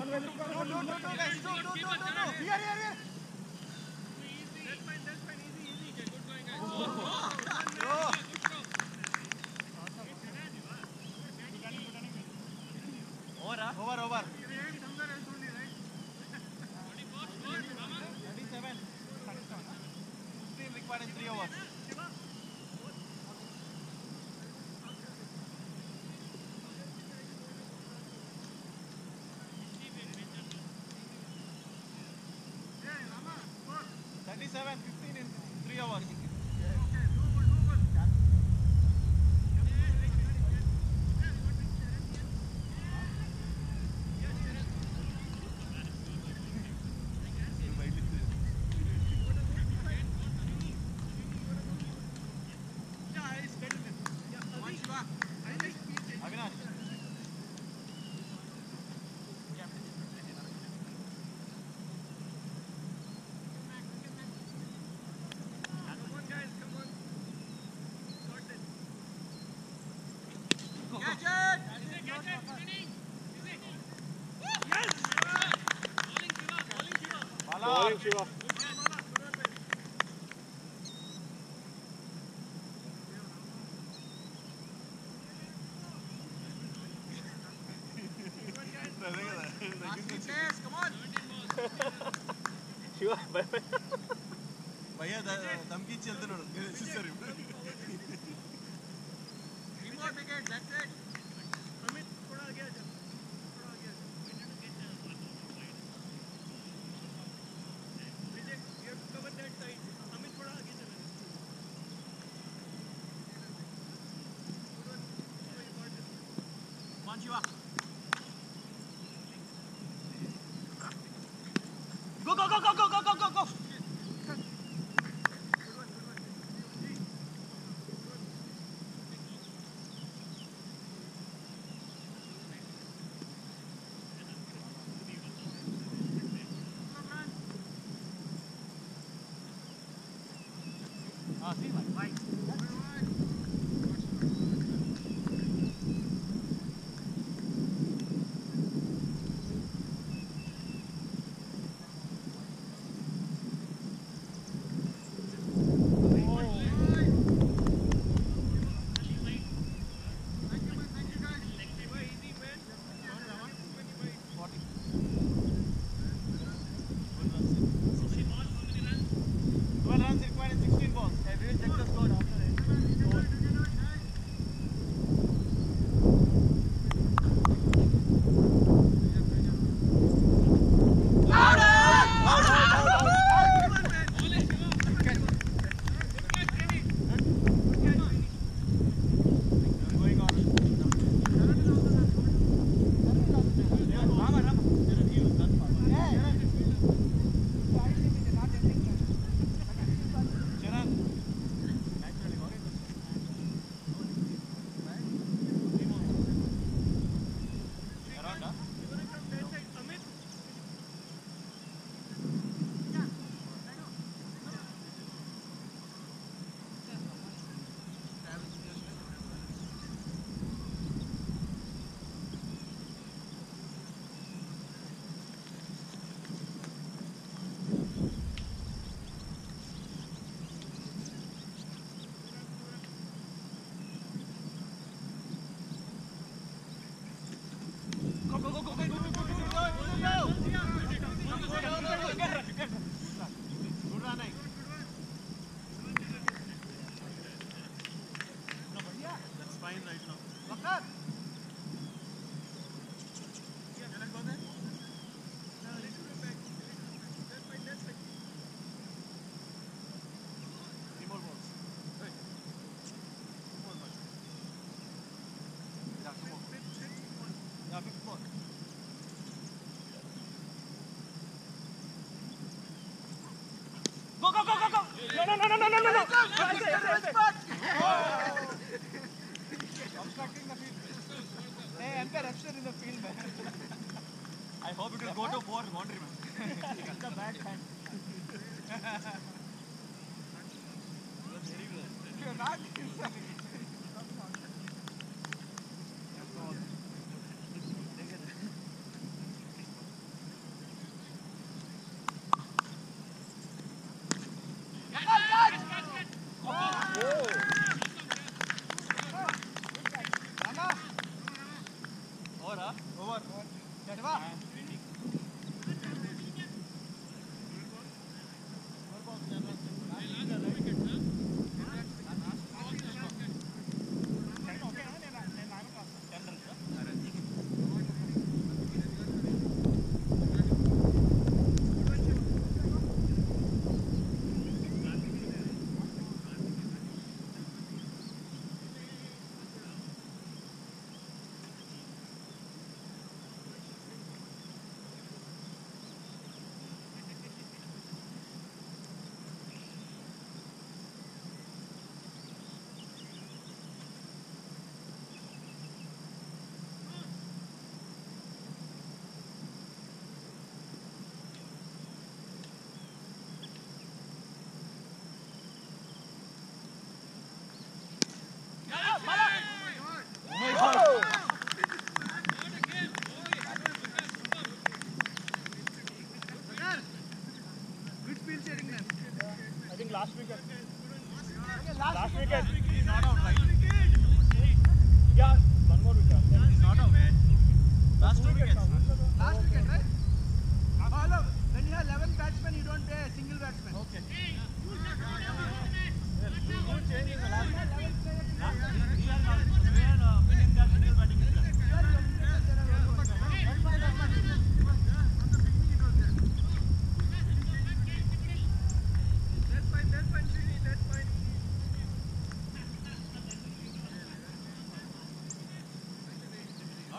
Over. 15 required in 3 overs. Seven, 15 in 3 hours. Bowling Shiva. Come on. Shiva, bye bye. भैया धमकी चलते ना necessary. Remote wicket, that's it. Amit थोड़ा आगे आ जा. थोड़ा आगे आ जा. Vijay, you have to cover that side. Amit थोड़ा आगे चला. Come on, Shiva. Go. See, right. No. Obstructing the field. Hey, umpire, upset in the field, man. I hope it will go to 4 boundary, man. It's a bad hand. That's very good. You're not.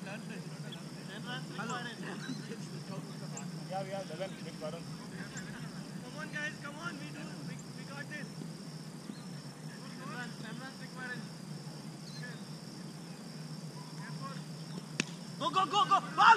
Hello. Yeah, we have 11 with Varun. Come on, guys, come on. We got this. 10 runs required. Go! Ball!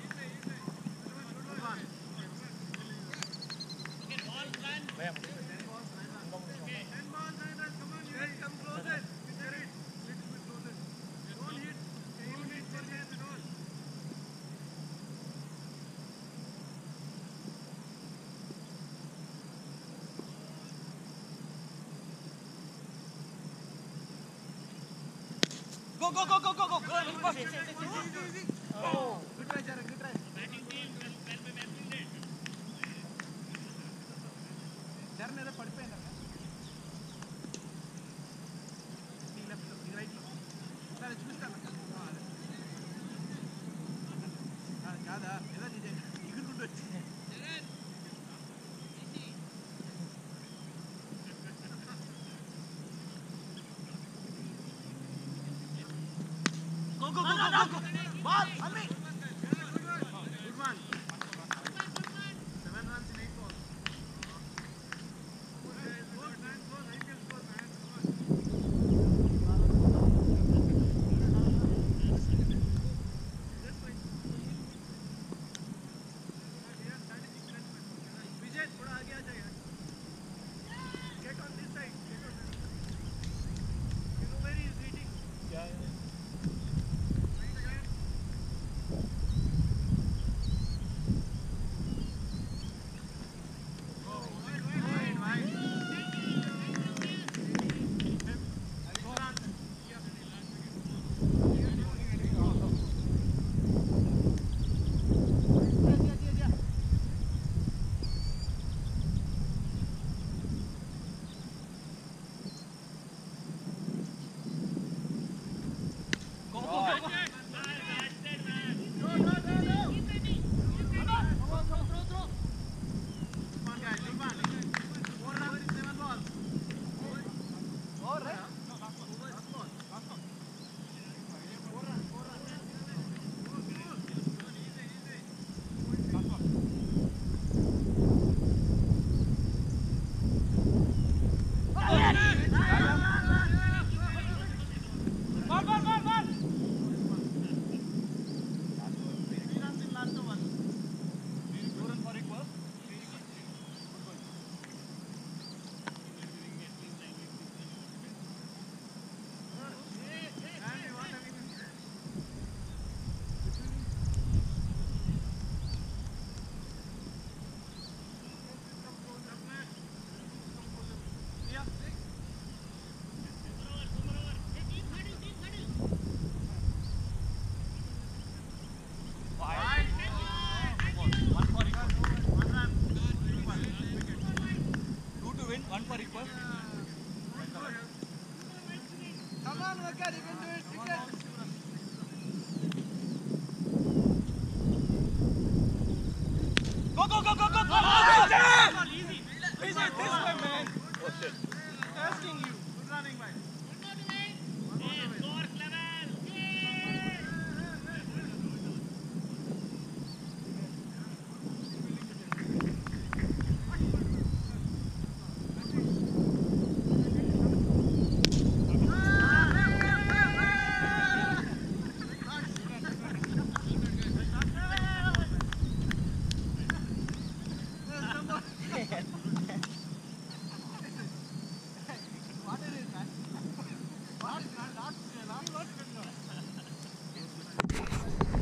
Go! Oh, good try, Jared. Good try. Jared, नेरा पड़ पे ना. नी left लो, नी right लो. चल choose कर ना. हाँ, ज़्यादा. ऐसा दीजिए. इगल कुंडो. Jared. Go. Ball, on me. Good one. 7 runs in 8 balls. Vijay, थोड़ा आगे आ जाइए. Get on this side. You know where he is waiting. Yeah. Come on, Vakar, you can do it. You can. Go! Easy. This way, man. Oh shit. Asking you. Good running, man. What is it, man? What is it?